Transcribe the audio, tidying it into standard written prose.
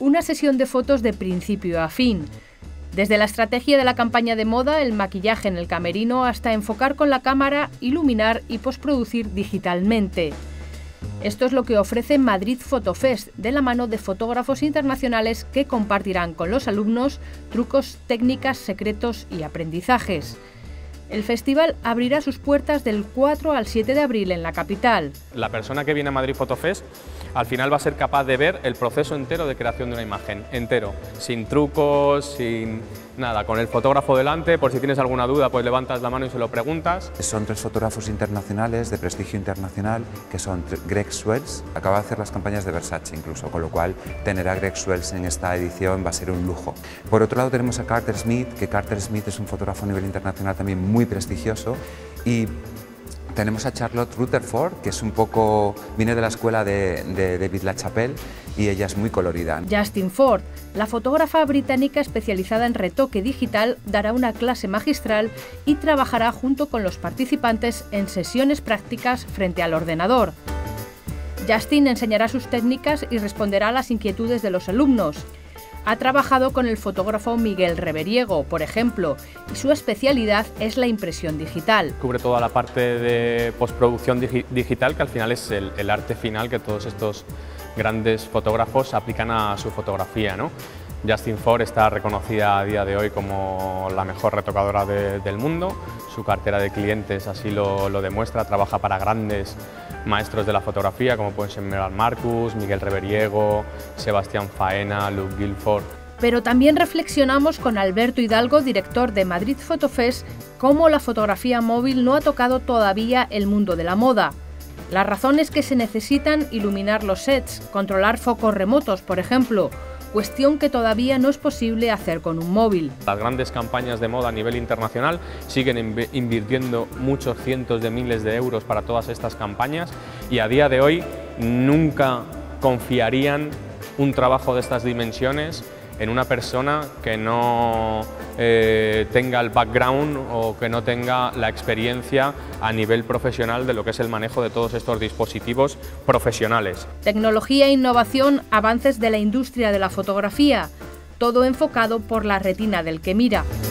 una sesión de fotos de principio a fin. Desde la estrategia de la campaña de moda, el maquillaje en el camerino, hasta enfocar con la cámara, iluminar y postproducir digitalmente. Esto es lo que ofrece Madrid Fotofest, de la mano de fotógrafos internacionales que compartirán con los alumnos trucos, técnicas, secretos y aprendizajes. El festival abrirá sus puertas del 4 al 7 de abril en la capital. La persona que viene a Madrid Fotofest al final va a ser capaz de ver el proceso entero de creación de una imagen, entero, sin trucos, sin nada, con el fotógrafo delante. Por si tienes alguna duda, pues levantas la mano y se lo preguntas. Son 3 fotógrafos internacionales de prestigio internacional, que son Greg Swells, acaba de hacer las campañas de Versace incluso, con lo cual tener a Greg Swells en esta edición va a ser un lujo. Por otro lado tenemos a Carter Smith, que Carter Smith es un fotógrafo a nivel internacional también muy prestigioso, y tenemos a Charlotte Rutherford, que es un poco, viene de la escuela de David LaChapelle, y ella es muy colorida. Justin Ford, la fotógrafa británica especializada en retoque digital, dará una clase magistral y trabajará junto con los participantes en sesiones prácticas frente al ordenador. Justin enseñará sus técnicas y responderá a las inquietudes de los alumnos. Ha trabajado con el fotógrafo Miguel Reveriego, por ejemplo, y su especialidad es la impresión digital. Cubre toda la parte de postproducción digital, que al final es el arte final que todos estos grandes fotógrafos aplican a su fotografía, ¿no? Justin Ford está reconocida a día de hoy como la mejor retocadora del mundo, su cartera de clientes así lo demuestra, trabaja para grandes maestros de la fotografía como pueden ser Meral Marcus, Miguel Reveriego, Sebastián Faena, Luke Guilford. Pero también reflexionamos con Alberto Hidalgo, director de Madrid Fotofest, cómo la fotografía móvil no ha tocado todavía el mundo de la moda. La razón es que se necesitan iluminar los sets, controlar focos remotos, por ejemplo, cuestión que todavía no es posible hacer con un móvil. Las grandes campañas de moda a nivel internacional siguen invirtiendo muchos cientos de miles de euros para todas estas campañas y a día de hoy nunca confiarían un trabajo de estas dimensiones en una persona que no tenga el background o que no tenga la experiencia a nivel profesional de lo que es el manejo de todos estos dispositivos profesionales. Tecnología, innovación, avances de la industria de la fotografía, todo enfocado por la retina del que mira.